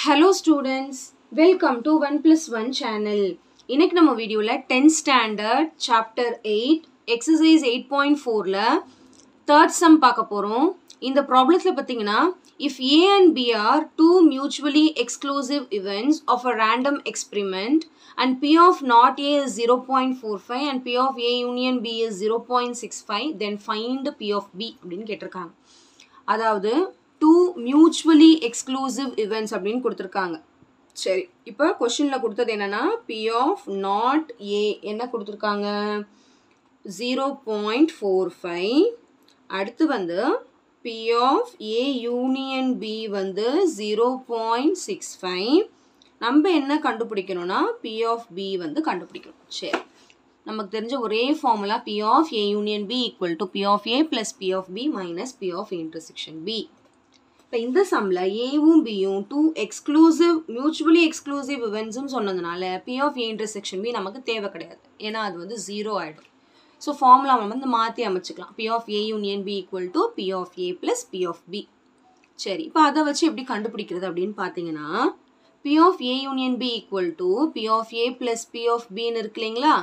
Hello students, welcome to 1+1 channel. இன்னைக்கு நம்ம வீடியோல 10th standard chapter 8 exercise 8.4ல third sum பார்க்க போறோம். இந்த ப்ராப்ளத்துல பாத்தீங்கன்னா if A and B are two mutually exclusive events of a random experiment and P of not A is 0.45 and P of A union B is 0.65 then find P of B அப்படின்னு கேட்டிருக்காங்க. அதாவது two mutually exclusive events அப்படின்னு கொடுத்திருக்காங்க. சரி, இப்போ क्वेश्चनல கொடுத்தது என்னன்னா P of not A என்ன கொடுத்திருக்காங்க 0.45. அடுத்து வந்து P of A union B வந்து 0.65. நம்ம என்ன கண்டுபிடிக்கணும்னா P of B வந்து கண்டுபிடிக்கணும். சரி, நமக்கு தெரிஞ்ச ஒரே formula P of A union B equal to P of A plus P of B minus P of A intersection B. இப்போ இந்த சம்மில் ஏவும் பியும் டூ மியூச்சுவலி எக்ஸ்க்ளூசிவ் இவெண்ட்ஸ்ன்னு சொன்னதுனால P of A intersection B நமக்கு தேவை கிடையாது, ஏன்னா அது வந்து 0 ஆகிடும். ஸோ ஃபார்முலா வந்து மாற்றி அமைச்சிக்கலாம். P of A union B equal to P of A plus P of B. சரி, இப்போ அதை வச்சு எப்படி கண்டுபிடிக்கிறது அப்படின்னு பார்த்தீங்கன்னா P of A union B equal to P of A plus P of Bன்னு இருக்கு இல்லைங்களா?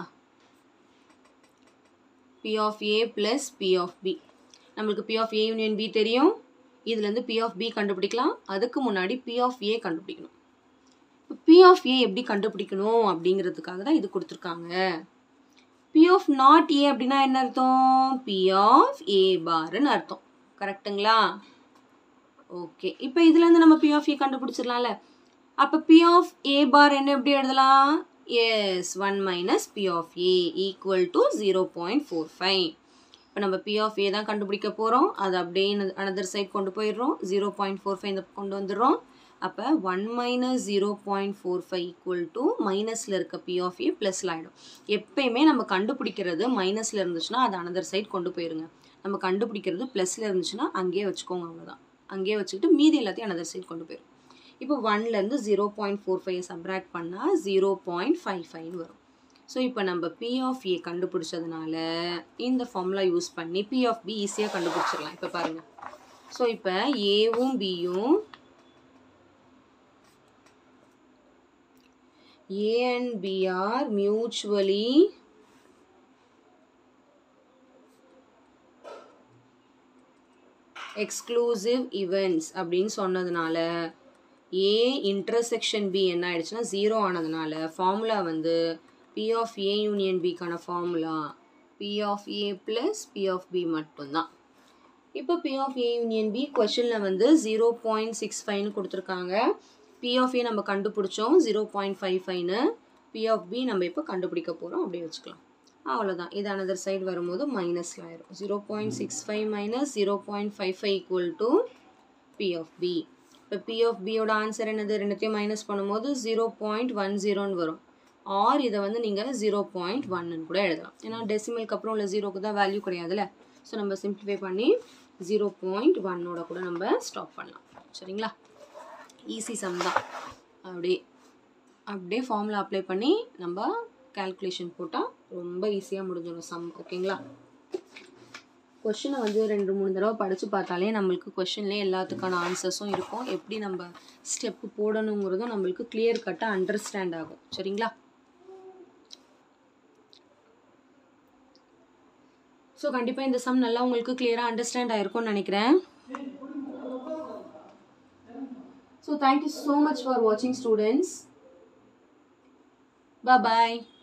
P of A plus P of B. நம்மளுக்கு P of A union B தெரியும். இதுலேருந்து P of B கண்டுபிடிக்கலாம். அதுக்கு முன்னாடி P of A கண்டுபிடிக்கணும். P of A எப்படி கண்டுபிடிக்கணும் அப்படிங்கிறதுக்காக தான் இது கொடுத்துருக்காங்க. P of not A அப்படின்னா என்ன அர்த்தம்? P of A barன்னு அர்த்தம். கரெக்டுங்களா? ஓகே, இப்போ இதுலேருந்து நம்ம P of A கண்டுபிடிச்சிடலாம்ல. அப்போ P of A bar என்ன எப்படி எழுதலாம்? Yes, 1 minus P of A equal to 0.45. இப்போ நம்ம P of A தான் கண்டுபிடிக்க போகிறோம். அது அப்படியே another side கொண்டு போயிடுறோம். 0.45 இந்த கொண்டு வந்துடுறோம். அப்போ 1 minus 0.45 equal to மைனஸில் இருக்க P of A ப்ளஸில் ஆகிடும். எப்பயுமே நம்ம கண்டுபிடிக்கிறது மைனஸில் இருந்துச்சுன்னா அது another side கொண்டு போயிருங்க. நம்ம கண்டுபிடிக்கிறது ப்ளஸில் இருந்துச்சுன்னா அங்கேயே வச்சுக்கோங்க, அவ்வளோதான். அங்கேயே வச்சுக்கிட்டு மீதி எல்லாத்தையும் another side கொண்டு போயிடும். இப்போ 1லேருந்து 0.45 சப்ராக்ட் பண்ணால் 0.55 வரும். ஸோ இப்போ நம்ம P of A கண்டுபிடிச்சதுனால இந்த ஃபார்முலா யூஸ் பண்ணி P of B ஈஸியாக கண்டுபிடிச்சிடலாம். இப்போ பாருங்கள். ஸோ இப்போ ஏவும் பியும் A and B are mutually exclusive events அப்படின்னு சொன்னதுனால A intersection B என்ன ஆயிடுச்சுன்னா 0 ஆனதுனால ஃபார்முலா வந்து P of A union B கான formula P of A plus P of B மட்டும்தான். இப்போ P of A union B கொஷனில் வந்து 0.65ன்னு கொடுத்துருக்காங்க. P of A நம்ம கண்டுபிடிச்சோம் 0.55ன்னு. P of B நம்ம இப்போ கண்டுபிடிக்க போகிறோம், அப்படியே வச்சுக்கலாம். அவ்வளோதான். இது another side வரும்போது மைனஸில் ஆயிரும். 0.65 minus 0.55 equal to P of B. இப்போ P of Bயோட ஆன்சர் என்னது? ரெண்டுத்தையும் மைனஸ் பண்ணும்போது 0.10ன்னு வரும். ஆர் இதை வந்து நீங்கள் 0.1ன்னு கூட எழுதலாம், ஏன்னா டெசிமலுக்கு அப்புறம் உள்ள 0க்கு தான் வேல்யூ கிடையாதுல்ல. ஸோ நம்ம சிம்பிளிஃபை பண்ணி 0.1ஓட கூட நம்ம ஸ்டாப் பண்ணலாம். சரிங்களா? ஈஸி சம் தான். அப்படியே ஃபார்முலா அப்ளை பண்ணி நம்ம கால்குலேஷன் போட்டால் ரொம்ப ஈஸியாக முடிஞ்சிடும் சம். ஓகேங்களா? கொஷினை வந்து 2-3 தடவை படித்து பார்த்தாலே நம்மளுக்கு கொஷின்லேயே எல்லாத்துக்கான ஆன்சர்ஸும் இருக்கும். எப்படி நம்ம ஸ்டெப்பு போடணுங்கிறதும் நம்மளுக்கு கிளியர் கட்டாக அண்டர்ஸ்டாண்ட் ஆகும். சரிங்களா? ஸோ கண்டிப்பாக இந்த சம் நல்லா உங்களுக்கு கிளியராக அண்டர்ஸ்டாண்ட் ஆகிருக்கும்னு நினைக்கிறேன். So thank you so much for வாட்சிங் ஸ்டூடெண்ட்ஸ். Bye bye.